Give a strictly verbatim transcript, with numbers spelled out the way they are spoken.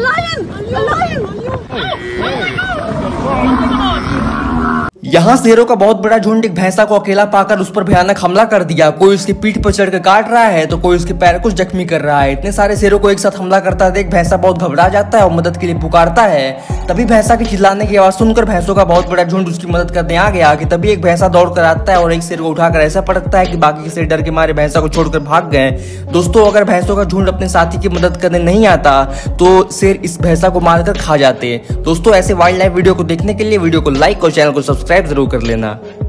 यहाँ शेरों का बहुत बड़ा झुंड एक भैंसा को अकेला पाकर उस पर भयानक हमला कर दिया। कोई उसकी पीठ पर चढ़कर काट रहा है तो कोई उसके पैर को जख्मी कर रहा है। इतने सारे शेरों को एक साथ हमला करता देख भैंसा बहुत घबरा जाता है और मदद के लिए पुकारता है। तभी भैंसा के चिल्लाने की आवाज सुनकर भैंसों का बहुत बड़ा झुंड उसकी मदद करने आ गया कि तभी एक भैंसा दौड़ कर आता है और एक शेर को उठाकर ऐसा पटकता है कि बाकी के शेर डर के मारे भैंसा को छोड़कर भाग गए। दोस्तों, अगर भैंसों का झुंड अपने साथी की मदद करने नहीं आता तो शेर इस भैंसा को मारकर खा जाते। दोस्तों, ऐसे वाइल्ड लाइफ वीडियो को देखने के लिए वीडियो को लाइक और चैनल को सब्सक्राइब जरूर कर लेना।